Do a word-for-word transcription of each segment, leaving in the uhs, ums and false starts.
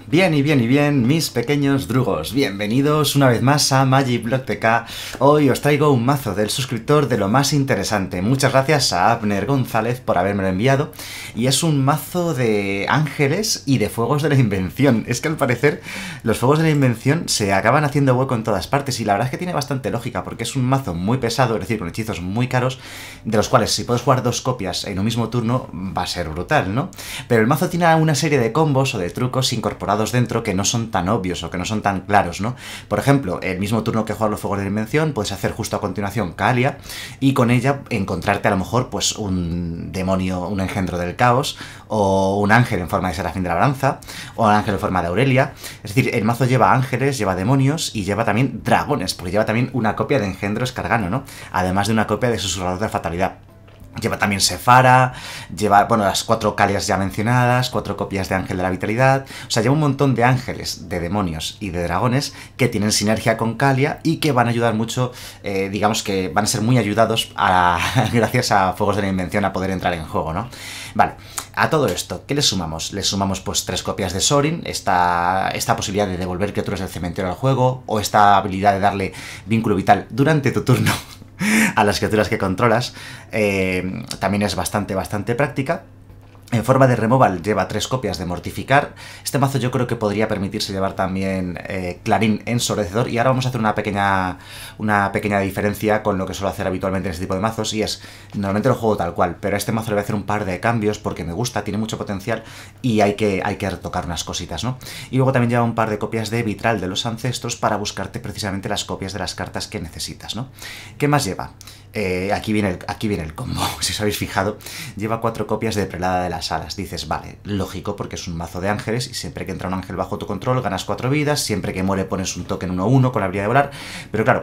Bien y bien y bien, mis pequeños drugos, bienvenidos una vez más a MagicBlockTK. Hoy os traigo un mazo del suscriptor de lo más interesante. Muchas gracias a Abner González por habérmelo enviado. Y es un mazo de ángeles y de fuegos de la invención. Es que al parecer los fuegos de la invención se acaban haciendo hueco en todas partes. Y la verdad es que tiene bastante lógica, porque es un mazo muy pesado, es decir, con hechizos muy caros, de los cuales si puedes jugar dos copias en un mismo turno va a ser brutal, ¿no? Pero el mazo tiene una serie de combos o de trucos incorporados dentro que no son tan obvios o que no son tan claros, ¿no? Por ejemplo, el mismo turno que juegas los fuegos de la invención, puedes hacer justo a continuación Calia y con ella encontrarte a lo mejor pues un demonio, un engendro del caos, o un ángel en forma de Serafín de Labranza, o un ángel en forma de Aurelia. Es decir, el mazo lleva ángeles, lleva demonios y lleva también dragones, porque lleva también una copia de engendro escargano, ¿no? Además de una copia de susurrador de la fatalidad. Lleva también Sephara, lleva, bueno, las cuatro Calias ya mencionadas, cuatro copias de Ángel de la Vitalidad. O sea, lleva un montón de ángeles, de demonios y de dragones que tienen sinergia con Calia y que van a ayudar mucho, eh, digamos que van a ser muy ayudados a, gracias a Fuegos de la Invención a poder entrar en juego, ¿no? Vale, a todo esto, ¿qué le sumamos? Le sumamos pues tres copias de Sorin, esta, esta posibilidad de devolver criaturas del cementerio al juego, o esta habilidad de darle vínculo vital durante tu turno a las criaturas que controlas, eh, también es bastante, bastante práctica. En forma de removal lleva tres copias de Mortificar. Este mazo yo creo que podría permitirse llevar también eh, Clarín Ensordecedor. Y ahora vamos a hacer una pequeña, una pequeña diferencia con lo que suelo hacer habitualmente en este tipo de mazos. Y es, normalmente lo juego tal cual, pero a este mazo le voy a hacer un par de cambios porque me gusta, tiene mucho potencial y hay que, hay que retocar unas cositas, ¿no? Y luego también lleva un par de copias de Vitral de los Ancestros para buscarte precisamente las copias de las cartas que necesitas, ¿no? ¿Qué más lleva? Eh, aquí, viene el, aquí viene el combo, si os habéis fijado. Lleva cuatro copias de Prelada de las Alas. Dices, vale, lógico, porque es un mazo de ángeles y siempre que entra un ángel bajo tu control ganas cuatro vidas, siempre que muere pones un token uno uno con la habilidad de volar. Pero claro,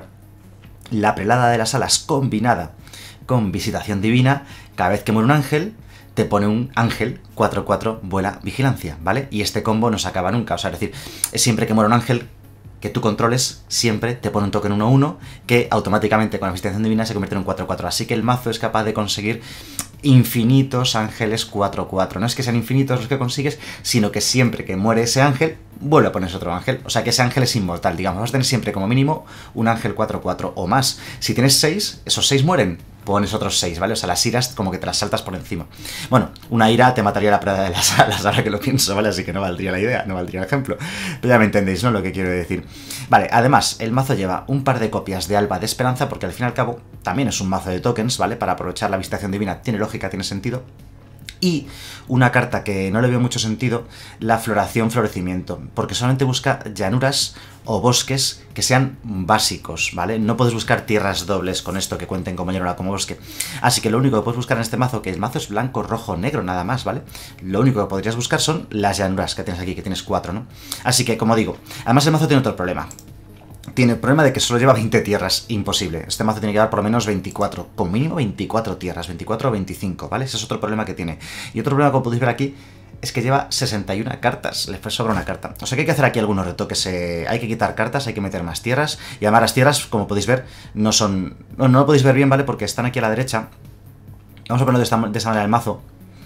la Prelada de las Alas combinada con Visitación Divina, cada vez que muere un ángel te pone un ángel cuatro cuatro vuela vigilancia, ¿vale? Y este combo no se acaba nunca, o sea, es decir, siempre que muere un ángel que tú controles, siempre te pone un token uno uno que automáticamente con la Visitación Divina se convierte en un cuatro cuatro. Así que el mazo es capaz de conseguir infinitos ángeles cuatro cuatro. No es que sean infinitos los que consigues, sino que siempre que muere ese ángel, vuelve a ponerse otro ángel. O sea que ese ángel es inmortal, digamos. Vas a tener siempre como mínimo un ángel cuatro cuatro o más. Si tienes seis, esos seis mueren, pones otros seis, ¿vale? O sea, las iras como que te las saltas por encima. Bueno, una ira te mataría la preda de las alas, ahora que lo pienso, ¿vale? Así que no valdría la idea, no valdría el ejemplo. Pero ya me entendéis, ¿no? Lo que quiero decir. Vale, además, el mazo lleva un par de copias de Alba de Esperanza, porque al fin y al cabo también es un mazo de tokens, ¿vale? Para aprovechar la Visitación Divina tiene lógica, tiene sentido. Y una carta que no le veo mucho sentido, la Floración Florecimiento, porque solamente busca llanuras o bosques que sean básicos, ¿vale? No puedes buscar tierras dobles con esto que cuenten como llanura como bosque. Así que lo único que puedes buscar en este mazo, que el mazo es blanco, rojo, negro, nada más, ¿vale? Lo único que podrías buscar son las llanuras que tienes aquí, que tienes cuatro, ¿no? Así que, como digo, además el mazo tiene otro problema. Tiene el problema de que solo lleva veinte tierras, imposible. Este mazo tiene que llevar por lo menos veinticuatro, con mínimo veinticuatro tierras, veinticuatro o veinticinco, ¿vale? Ese es otro problema que tiene. Y otro problema, como podéis ver aquí, es que lleva sesenta y una cartas, le sobra una carta. O sea que hay que hacer aquí algunos retoques, eh, hay que quitar cartas, hay que meter más tierras. Y además las tierras, como podéis ver, no son... No, no lo podéis ver bien, ¿vale? Porque están aquí a la derecha. Vamos a ponerlo de esta, de esta manera el mazo.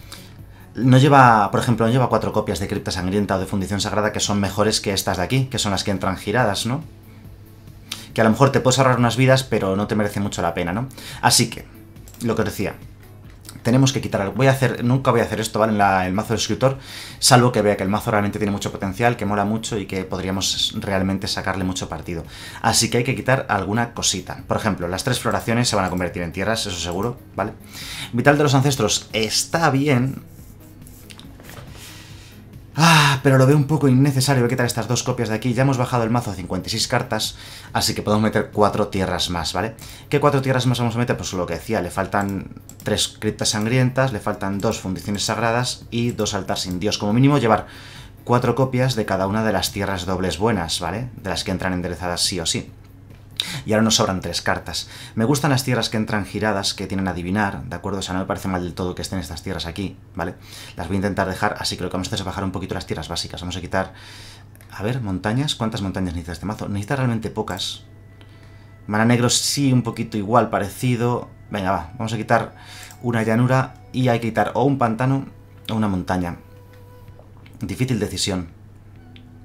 No lleva, por ejemplo, no lleva cuatro copias de Cripta Sangrienta o de Fundición Sagrada que son mejores que estas de aquí, que son las que entran giradas, ¿no? Que a lo mejor te puedes ahorrar unas vidas, pero no te merece mucho la pena, ¿no? Así que, lo que os decía, tenemos que quitar... Voy a hacer, nunca voy a hacer esto, ¿vale? En la, el mazo del escritor, salvo que vea que el mazo realmente tiene mucho potencial, que mola mucho y que podríamos realmente sacarle mucho partido. Así que hay que quitar alguna cosita. Por ejemplo, las tres floraciones se van a convertir en tierras, eso seguro, ¿vale? Vital de los Ancestros está bien... Ah, pero lo veo un poco innecesario. Voy a quitar estas dos copias de aquí. Ya hemos bajado el mazo a cincuenta y seis cartas, así que podemos meter cuatro tierras más, ¿vale? ¿Qué cuatro tierras más vamos a meter? Pues lo que decía, le faltan tres criptas sangrientas, le faltan dos fundiciones sagradas y dos altar sin dios. Como mínimo llevar cuatro copias de cada una de las tierras dobles buenas, ¿vale? De las que entran enderezadas sí o sí. Y ahora nos sobran tres cartas. Me gustan las tierras que entran giradas, que tienen adivinar, ¿de acuerdo? O sea, no me parece mal del todo que estén estas tierras aquí, ¿vale? Las voy a intentar dejar, así que lo que vamos a hacer es bajar un poquito las tierras básicas. Vamos a quitar... A ver, montañas. ¿Cuántas montañas necesita este mazo? Necesita realmente pocas. Mana negro sí, un poquito igual, parecido. Venga, va. Vamos a quitar una llanura y hay que quitar o un pantano o una montaña. Difícil decisión.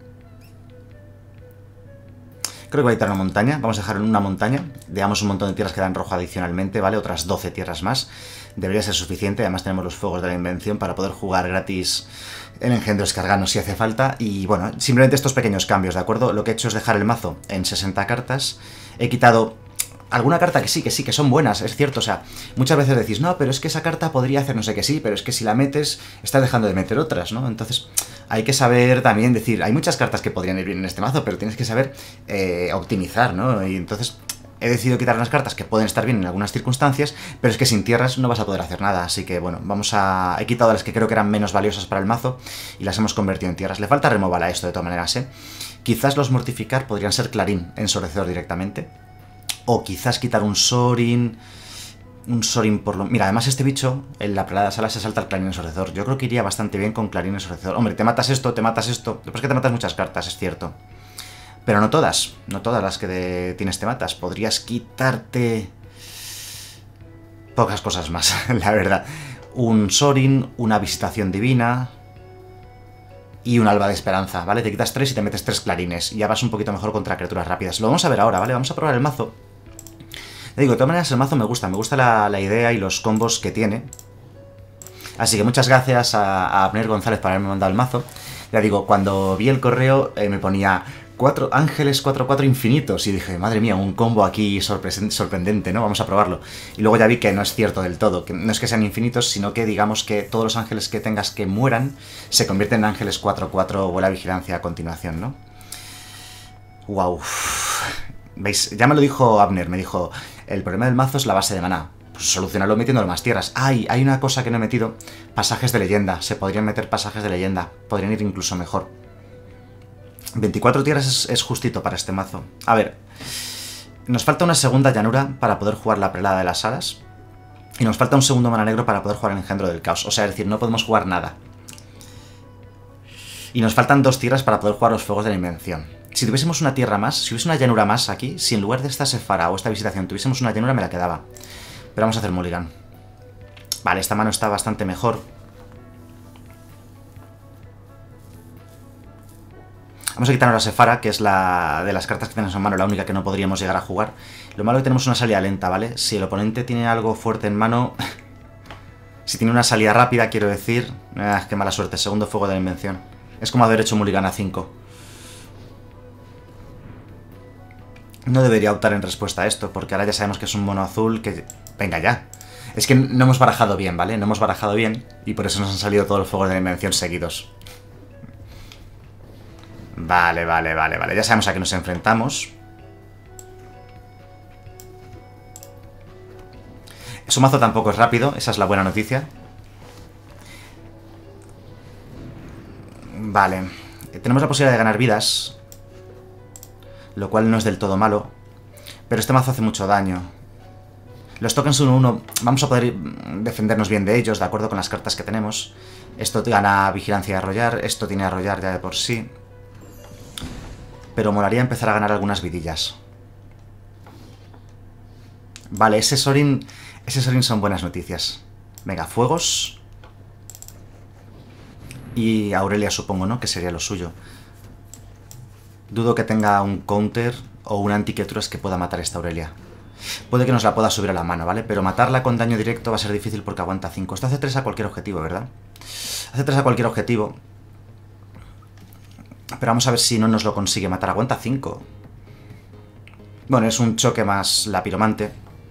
Creo que voy a quitar una montaña. Vamos a dejar una montaña. Digamos un montón de tierras que dan rojo adicionalmente, ¿vale? Otras doce tierras más. Debería ser suficiente. Además tenemos los fuegos de la invención para poder jugar gratis el engendro escargano si hace falta. Y bueno, simplemente estos pequeños cambios, ¿de acuerdo? Lo que he hecho es dejar el mazo en sesenta cartas. He quitado alguna carta que sí, que sí, que son buenas, es cierto. O sea, muchas veces decís, no, pero es que esa carta podría hacer no sé qué sí, pero es que si la metes, estás dejando de meter otras, ¿no? Entonces, hay que saber también decir, hay muchas cartas que podrían ir bien en este mazo, pero tienes que saber eh, optimizar, ¿no? Y entonces he decidido quitar unas cartas que pueden estar bien en algunas circunstancias, pero es que sin tierras no vas a poder hacer nada. Así que, bueno, vamos a... He quitado las que creo que eran menos valiosas para el mazo y las hemos convertido en tierras. Le falta removal a esto, de todas maneras, ¿eh? Quizás los mortificar podrían ser Clarín, Ensorecedor directamente. O quizás quitar un Sorin... Un Sorin por lo... Mira, además este bicho, en la plana de sala se salta el Clarín Ensorecedor. Yo creo que iría bastante bien con Clarín Ensorecedor. Hombre, te matas esto, te matas esto... Después que te matas muchas cartas, es cierto. Pero no todas, no todas las que de... tienes te matas. Podrías quitarte... pocas cosas más, la verdad. Un Sorin, una Visitación Divina... y un Alba de Esperanza, ¿vale? Te quitas tres y te metes tres clarines. Y ya vas un poquito mejor contra criaturas rápidas. Lo vamos a ver ahora, ¿vale? Vamos a probar el mazo. Te digo, de todas maneras el mazo me gusta. Me gusta la, la idea y los combos que tiene. Así que muchas gracias a, a Abner González por haberme mandado el mazo. Ya digo, cuando vi el correo eh, me ponía cuatro ángeles cuatro cuatro infinitos. Y dije, madre mía, un combo aquí sorpre- sorprendente, ¿no? Vamos a probarlo. Y luego ya vi que no es cierto del todo. Que no es que sean infinitos, sino que digamos que todos los ángeles que tengas que mueran se convierten en ángeles cuatro cuatro o la vigilancia a continuación, ¿no? Wow. ¿Veis? Ya me lo dijo Abner, me dijo, el problema del mazo es la base de maná. Pues solucionarlo metiéndole más tierras. ¡Ay! Hay una cosa que no he metido. Pasajes de leyenda. Se podrían meter pasajes de leyenda. Podrían ir incluso mejor. veinticuatro tierras es, es justito para este mazo. A ver. Nos falta una segunda llanura para poder jugar la prelada de las alas. Y nos falta un segundo mana negro para poder jugar el engendro del caos. O sea, es decir, no podemos jugar nada. Y nos faltan dos tierras para poder jugar los fuegos de la invención. Si tuviésemos una tierra más, si hubiese una llanura más aquí, si en lugar de esta Sephara o esta visitación tuviésemos una llanura, me la quedaba. Pero vamos a hacer mulligan. Vale, esta mano está bastante mejor. Vamos a quitarnos la Sephara, que es la de las cartas que tenemos en mano, la única que no podríamos llegar a jugar. Lo malo es que tenemos una salida lenta, ¿vale? Si el oponente tiene algo fuerte en mano... si tiene una salida rápida, quiero decir... Ah, qué mala suerte, segundo fuego de la invención. Es como haber hecho mulligan a cinco. No debería optar en respuesta a esto, porque ahora ya sabemos que es un mono azul que... Venga ya. Es que no hemos barajado bien, ¿vale? No hemos barajado bien y por eso nos han salido todos los fuegos de la invención seguidos. Vale, vale, vale, vale. Ya sabemos a qué nos enfrentamos. Su mazo tampoco es rápido, esa es la buena noticia. Vale. Tenemos la posibilidad de ganar vidas, lo cual no es del todo malo. Pero este mazo hace mucho daño. Los tokens uno uno vamos a poder defendernos bien de ellos, de acuerdo con las cartas que tenemos. Esto gana vigilancia y arrollar, esto tiene arrollar ya de por sí. Pero molaría empezar a ganar algunas vidillas. Vale, ese Sorin... Ese Sorin son buenas noticias. Venga, fuegos. Y Aurelia supongo, ¿no? Que sería lo suyo. Dudo que tenga un counter o una anticriaturas que pueda matar a esta Aurelia. Puede que nos la pueda subir a la mano, ¿vale? Pero matarla con daño directo va a ser difícil porque aguanta cinco. Esto hace tres a cualquier objetivo, ¿verdad? Hace tres a cualquier objetivo. Pero vamos a ver si no nos lo consigue matar. Aguanta cinco. Bueno, es un choque más la piromante.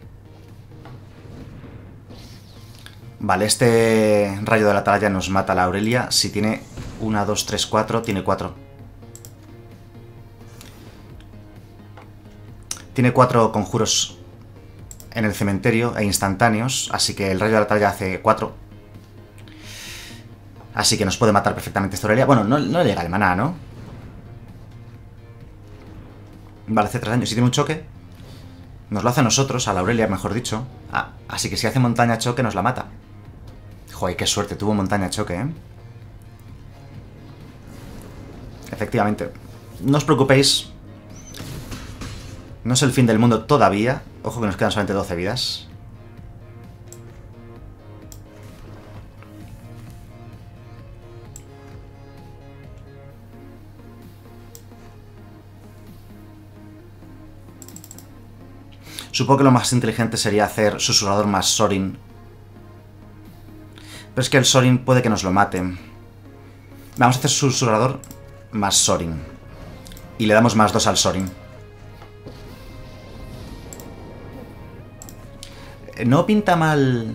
Vale, este rayo de la atalaya nos mata a la Aurelia. Si tiene una, dos, tres, cuatro, tiene cuatro. Tiene cuatro conjuros en el cementerio e instantáneos, así que el rayo de la atalaya hace cuatro. Así que nos puede matar perfectamente esta Aurelia. Bueno, no, no le llega el maná, ¿no? Vale, hace tres daños. Si tiene un choque, nos lo hace a nosotros, a la Aurelia, mejor dicho. Ah, así que si hace montaña choque, nos la mata. Joder, qué suerte, tuvo montaña choque, ¿eh? Efectivamente. No os preocupéis. No es el fin del mundo todavía. Ojo que nos quedan solamente doce vidas. Supongo que lo más inteligente sería hacer Susurrador más Sorin. Pero es que el Sorin puede que nos lo mate. Vamos a hacer Susurrador más Sorin. Y le damos más dos al Sorin. No pinta mal...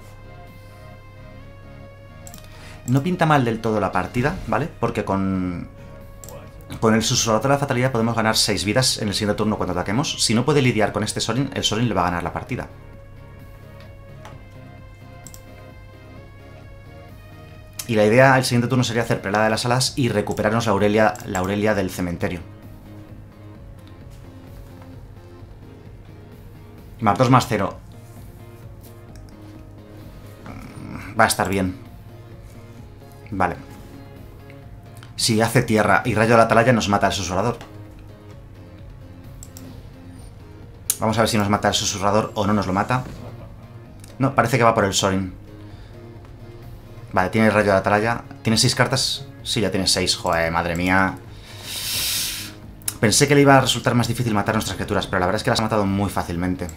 No pinta mal del todo la partida, ¿vale? Porque con... Con el Susurrador de la Fatalidad podemos ganar seis vidas en el siguiente turno cuando ataquemos. Si no puede lidiar con este Sorin, el Sorin le va a ganar la partida. Y la idea el siguiente turno sería hacer Prelada de las Alas y recuperarnos la Aurelia, la Aurelia del cementerio. Más dos más cero. Va a estar bien. Vale. Si hace tierra y rayo de la atalaya nos mata el susurrador. Vamos a ver si nos mata el susurrador o no nos lo mata. No, parece que va por el Sorin. Vale, tiene el rayo de la atalaya. ¿Tiene seis cartas? Sí, ya tiene seis. Joder, madre mía. Pensé que le iba a resultar más difícil matar a nuestras criaturas, pero la verdad es que las ha matado muy fácilmente.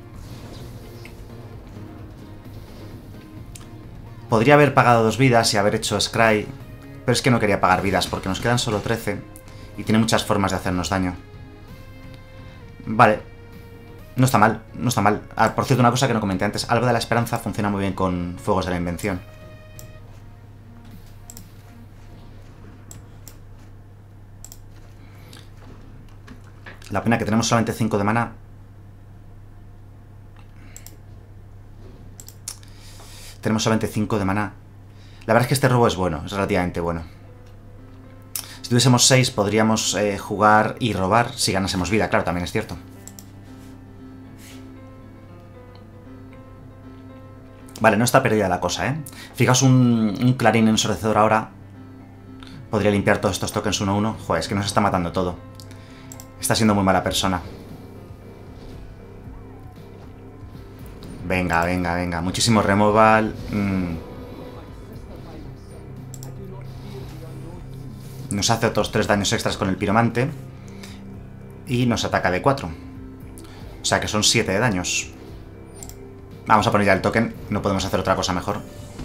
Podría haber pagado dos vidas y haber hecho Scry, pero es que no quería pagar vidas porque nos quedan solo trece y tiene muchas formas de hacernos daño. Vale. No está mal, no está mal. Ah, por cierto, una cosa que no comenté antes. Algo de la Esperanza funciona muy bien con Fuegos de la Invención. La pena que tenemos solamente cinco de mana. Tenemos solamente cinco de mana. La verdad es que este robo es bueno, es relativamente bueno. Si tuviésemos seis podríamos eh, jugar y robar si ganásemos vida, claro, también es cierto. Vale, no está perdida la cosa, ¿eh? Fijaos un, un Clarín ensordecedor ahora. Podría limpiar todos estos tokens uno a uno. Joder, es que nos está matando todo. Está siendo muy mala persona. Venga, venga, venga. Muchísimo removal. Mm. Nos hace otros tres daños extras con el piromante. Y nos ataca de cuatro. O sea que son siete de daños. Vamos a poner ya el token. No podemos hacer otra cosa mejor.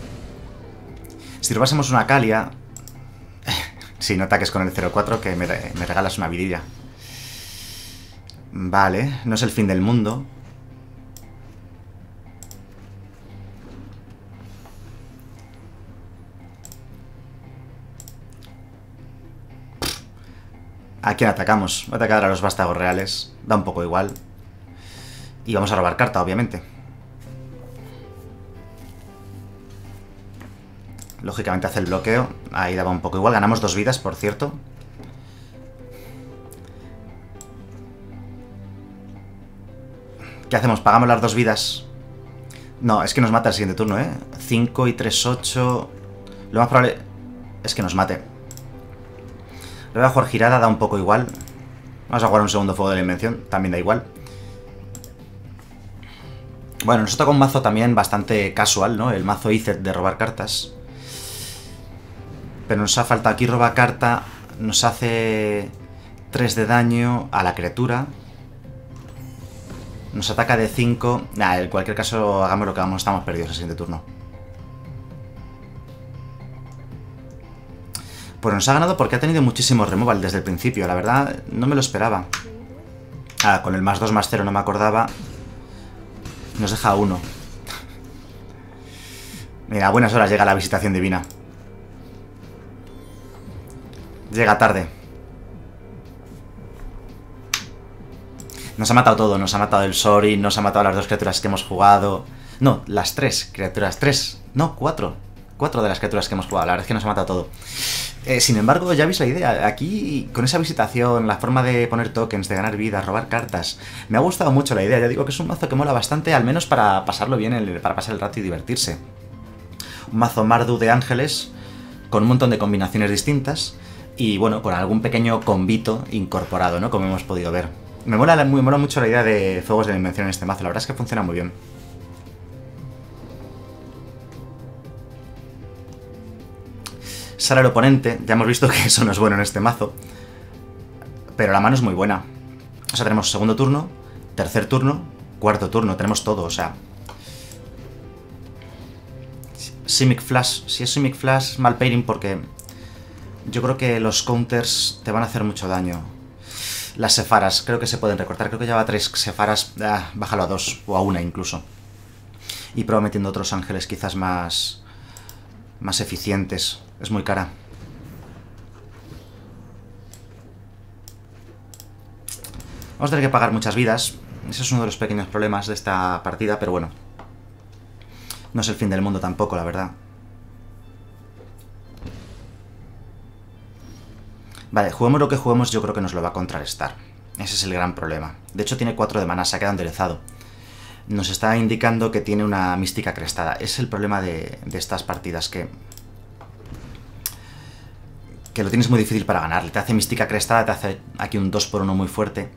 Si robásemos una Calia... Sí, no ataques con el cero cuatro, que me, me regalas una vidilla. Vale, no es el fin del mundo. ¿A quién atacamos? Voy a atacar a los vástagos reales. Da un poco igual. Y vamos a robar carta, obviamente. Lógicamente hace el bloqueo. Ahí daba un poco igual. Ganamos dos vidas, por cierto. ¿Qué hacemos? ¿Pagamos las dos vidas? No, es que nos mata el siguiente turno, ¿eh? cinco y tres, ocho... Lo más probable es que nos mate. Le voy a jugar girada, da un poco igual. Vamos a jugar un segundo fuego de la invención, también da igual. Bueno, nos toca un mazo también bastante casual, ¿no? El mazo Izet de robar cartas. Pero nos ha faltado aquí roba carta. Nos hace tres de daño a la criatura. Nos ataca de cinco. Nah, en cualquier caso, hagamos lo que vamos, estamos perdidos el siguiente turno. Pues nos ha ganado porque ha tenido muchísimo removal desde el principio. La verdad, no me lo esperaba. Ah, con el más dos más cero no me acordaba. Nos deja uno. Mira, a buenas horas llega la visitación divina. Llega tarde. Nos ha matado todo. Nos ha matado el Sorin, nos ha matado las dos criaturas que hemos jugado. No, las tres criaturas. Tres. No, cuatro. Cuatro de las criaturas que hemos jugado. La verdad es que nos ha matado todo. Eh, sin embargo, ya veis la idea. Aquí, con esa visitación, la forma de poner tokens, de ganar vida, robar cartas, me ha gustado mucho la idea. Ya digo que es un mazo que mola bastante, al menos para pasarlo bien, el, para pasar el rato y divertirse. Un mazo Mardu de ángeles, con un montón de combinaciones distintas, y bueno, con algún pequeño combito incorporado, ¿no? Como hemos podido ver. Me mola, me mola mucho la idea de fuegos de la invención en este mazo, la verdad es que funciona muy bien. Sale el oponente, ya hemos visto que eso no es bueno en este mazo, pero la mano es muy buena. O sea, tenemos segundo turno, tercer turno cuarto turno, tenemos todo, o sea... Simic Flash, si es Simic Flash, mal pairing porque... Yo creo que los counters te van a hacer mucho daño. Las Sepharas, creo que se pueden recortar, creo que lleva tres Sepharas, ah, bájalo a dos, o a una incluso. Y prueba metiendo otros ángeles quizás más... Más eficientes, es muy cara. Vamos a tener que pagar muchas vidas. Ese es uno de los pequeños problemas de esta partida, pero bueno. No es el fin del mundo tampoco, la verdad. Vale, juguemos lo que juguemos, yo creo que nos lo va a contrarrestar. Ese es el gran problema. De hecho, tiene cuatro de mana, se ha quedado enderezado. Nos está indicando que tiene una mística crestada. Es el problema de, de estas partidas, que... Que lo tienes muy difícil para ganarle. Te hace mística crestada, te hace aquí un dos por uno muy fuerte.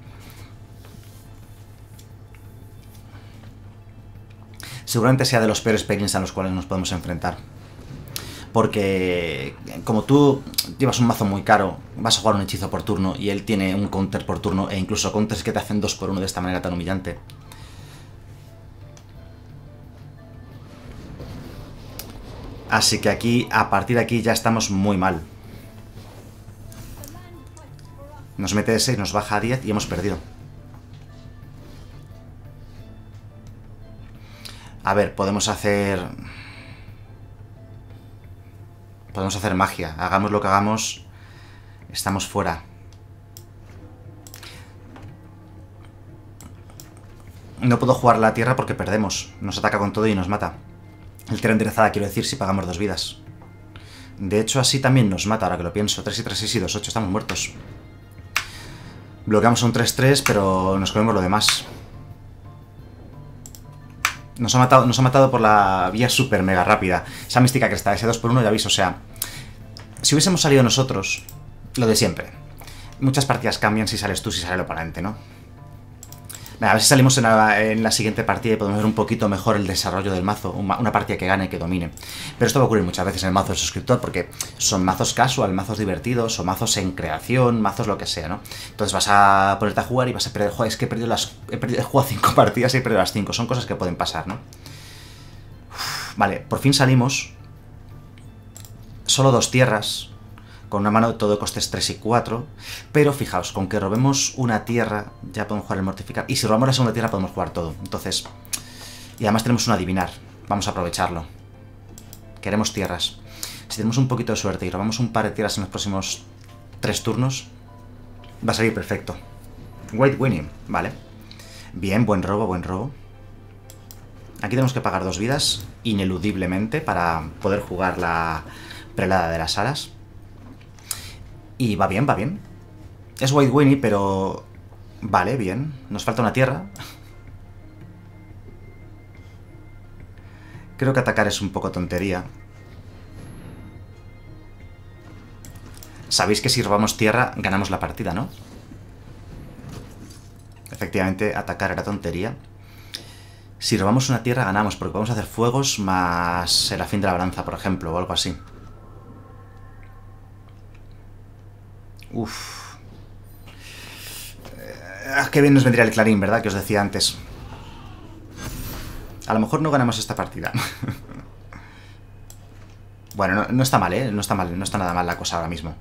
Seguramente sea de los peores pairings a los cuales nos podemos enfrentar. Porque como tú llevas un mazo muy caro, vas a jugar un hechizo por turno y él tiene un counter por turno, e incluso counters que te hacen dos por uno de esta manera tan humillante. Así que aquí, a partir de aquí, ya estamos muy mal. Nos mete de seis, nos baja a diez y hemos perdido. A ver, podemos hacer... Podemos hacer magia. Hagamos lo que hagamos, estamos fuera. No puedo jugar la tierra porque perdemos. Nos ataca con todo y nos mata. El tierra enderezada, quiero decir, si pagamos dos vidas. De hecho, así también nos mata, ahora que lo pienso. tres y tres, seis y dos, ocho, estamos muertos. Bloqueamos un tres tres, pero nos comemos lo demás. Nos ha matado, nos ha matado por la vía super mega rápida. Esa mística que está, ese dos por uno, ya veis, o sea... Si hubiésemos salido nosotros, lo de siempre. Muchas partidas cambian si sales tú, si sale el oponente, ¿no? A ver si salimos en la, en la siguiente partida y podemos ver un poquito mejor el desarrollo del mazo. Una, una partida que gane, que domine. Pero esto va a ocurrir muchas veces en el mazo del suscriptor, porque son mazos casual, mazos divertidos, o mazos en creación, mazos lo que sea, ¿no? Entonces vas a ponerte a jugar y vas a perder... Joder, es que he perdido las... He, perdido, he jugado cinco partidas y he perdido las cinco. Son cosas que pueden pasar, ¿no? Uf, vale, por fin salimos. Solo dos tierras. Con una mano de todo costes tres y cuatro. Pero fijaos, con que robemos una tierra ya podemos jugar el mortificar. Y si robamos la segunda tierra podemos jugar todo. Entonces... Y además tenemos un adivinar. Vamos a aprovecharlo. Queremos tierras. Si tenemos un poquito de suerte y robamos un par de tierras en los próximos tres turnos, va a salir perfecto. White winning, vale. Bien, buen robo, buen robo. Aquí tenemos que pagar dos vidas, ineludiblemente, para poder jugar la prelada de las alas. Y va bien, va bien. Es White Winnie, pero... Vale, bien. Nos falta una tierra. Creo que atacar es un poco tontería. Sabéis que si robamos tierra, ganamos la partida, ¿no? Efectivamente, atacar era tontería. Si robamos una tierra, ganamos, porque podemos hacer fuegos más el afín de la balanza, por ejemplo, o algo así. Uf. Eh, qué bien nos vendría el clarín, ¿verdad? Que os decía antes. A lo mejor no ganamos esta partida. Bueno, no, no está mal, ¿eh? No está mal, no está nada mal la cosa ahora mismo.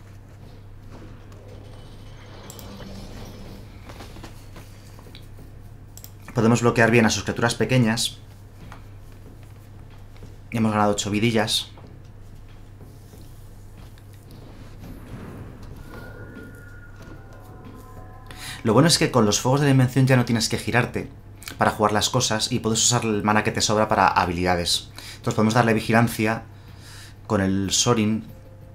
Podemos bloquear bien a sus criaturas pequeñas. Y hemos ganado ocho vidillas. Lo bueno es que con los fuegos de la invención ya no tienes que girarte para jugar las cosas y puedes usar el mana que te sobra para habilidades. Entonces podemos darle vigilancia con el Sorin.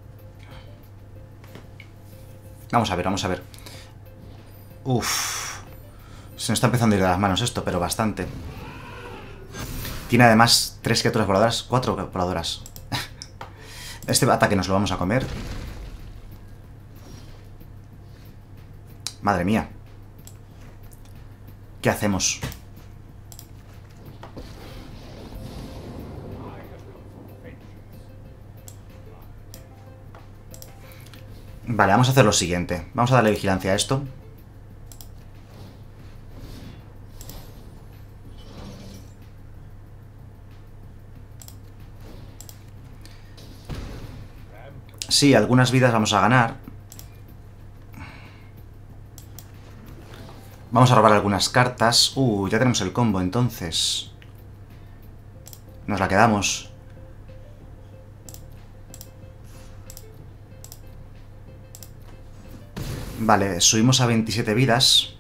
Vamos a ver, vamos a ver. Uff. Se nos está empezando a ir de las manos esto, pero bastante. Tiene además tres criaturas voladoras, cuatro voladoras. Este ataque nos lo vamos a comer. Madre mía. ¿Qué hacemos? Vale, vamos a hacer lo siguiente. Vamos a darle vigilancia a esto. Sí, algunas vidas vamos a ganar. Vamos a robar algunas cartas. Uh, ya tenemos el combo, entonces. Nos la quedamos. Vale, subimos a veintisiete vidas.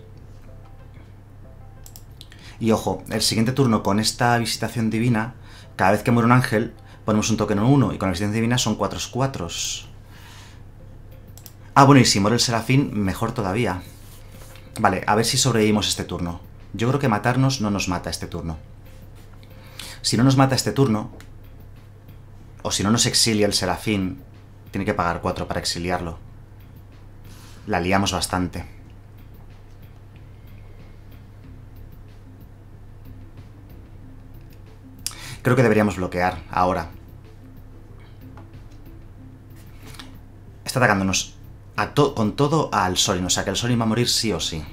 Y ojo, el siguiente turno con esta visitación divina, cada vez que muere un ángel, ponemos un token en uno, y con la visitación divina son cuatro cuatro. Ah, bueno, y si muere el serafín, mejor todavía. Vale, a ver si sobrevivimos este turno. Yo creo que matarnos no nos mata este turno. Si no nos mata este turno, o si no nos exilia el serafín, tiene que pagar cuatro para exiliarlo. La liamos bastante. Creo que deberíamos bloquear ahora. Está atacándonos a to con todo al Sorin, o sea que el Sorin va a morir sí o sí.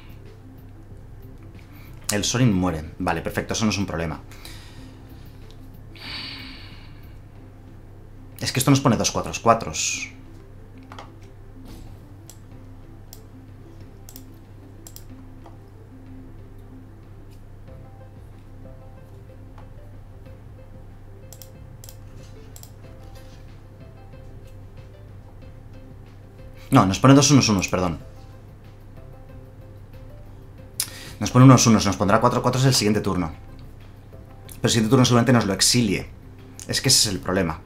El Sorin muere. Vale, perfecto, eso no es un problema. Es que esto nos pone dos cuatro cuatro. No, nos pone dos unos unos, perdón. Nos pone unos unos, nos pondrá cuatro cuatro el siguiente turno. Pero el siguiente turno seguramente nos lo exilie. Es que ese es el problema.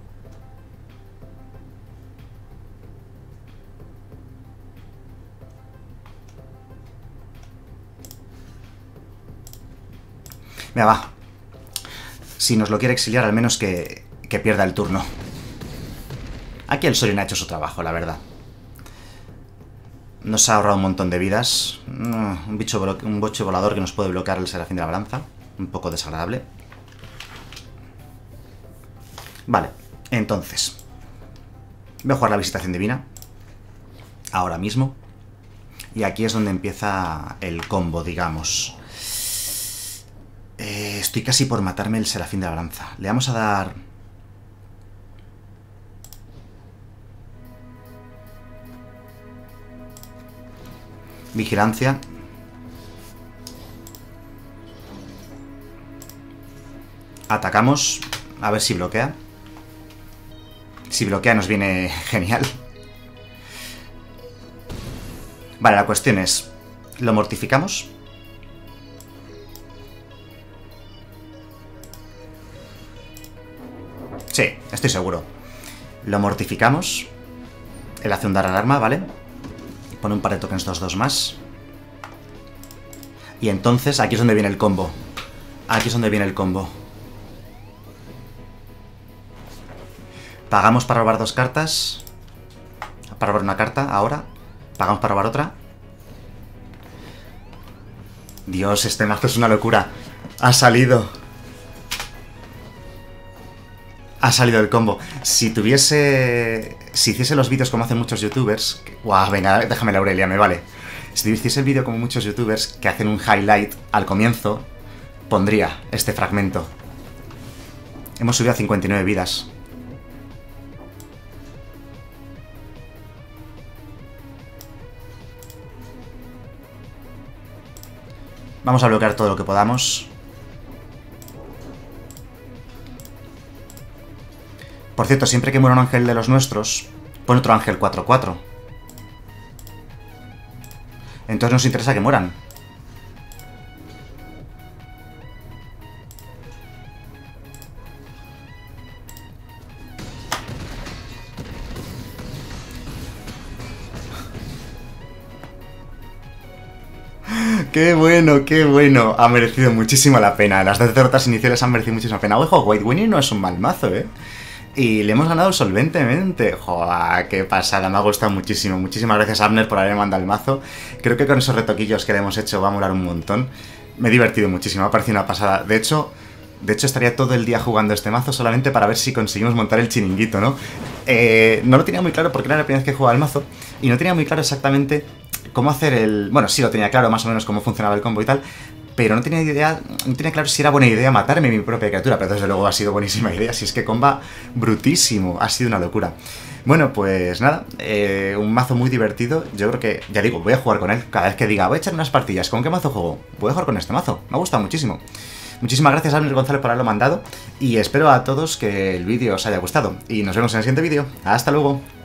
Venga, va. Si nos lo quiere exiliar, al menos que, que pierda el turno. Aquí el Sorin ha hecho su trabajo, la verdad. Nos ha ahorrado un montón de vidas. Un bicho, un boche volador que nos puede bloquear el serafín de la balanza. Un poco desagradable. Vale, entonces. Voy a jugar la visitación divina. Ahora mismo. Y aquí es donde empieza el combo, digamos. Eh, estoy casi por matarme el serafín de la balanza. Le vamos a dar... vigilancia. Atacamos. A ver si bloquea. Si bloquea nos viene genial. Vale, la cuestión es... ¿lo mortificamos? Sí, estoy seguro. Lo mortificamos. Él hace un dar alarma, ¿vale? Pone un par de tokens dos dos más. Y entonces aquí es donde viene el combo. Aquí es donde viene el combo. Pagamos para robar dos cartas. Para robar una carta, ahora. Pagamos para robar otra. Dios, este mazo es una locura. Ha salido. Ha salido el combo. Si tuviese... Si hiciese los vídeos como hacen muchos youtubers... Guau, venga, déjame la Aurelia, me vale. Si hiciese el vídeo como muchos youtubers que hacen un highlight al comienzo, pondría este fragmento. Hemos subido a cincuenta y nueve vidas. Vamos a bloquear todo lo que podamos. Por cierto, siempre que muera un ángel de los nuestros, pone otro ángel cuatro cuatro. Entonces nos interesa que mueran. ¡Qué bueno, qué bueno! Ha merecido muchísimo la pena. Las dos derrotas iniciales han merecido muchísima pena. Ojo, White Winnie no es un mal mazo, ¿eh? Y le hemos ganado solventemente. ¡Joder, qué pasada! Me ha gustado muchísimo. Muchísimas gracias, Abner, por haberme mandado el mazo. Creo que con esos retoquillos que le hemos hecho va a molar un montón. Me he divertido muchísimo, me ha parecido una pasada. De hecho, de hecho estaría todo el día jugando este mazo solamente para ver si conseguimos montar el chiringuito, ¿no? Eh, no lo tenía muy claro porque era la primera vez que jugaba el mazo. Y no tenía muy claro exactamente cómo hacer el... Bueno, sí lo tenía claro más o menos cómo funcionaba el combo y tal, pero no tenía idea, no tenía claro si era buena idea matarme mi propia criatura, pero desde luego ha sido buenísima idea, si es que comba brutísimo, ha sido una locura. Bueno, pues nada, eh, un mazo muy divertido. Yo creo que, ya digo, voy a jugar con él. Cada vez que diga, voy a echar unas partidas, ¿con qué mazo juego? Voy a jugar con este mazo, me ha gustado muchísimo. Muchísimas gracias a Abner González por haberlo mandado y espero a todos que el vídeo os haya gustado. Y nos vemos en el siguiente vídeo. ¡Hasta luego!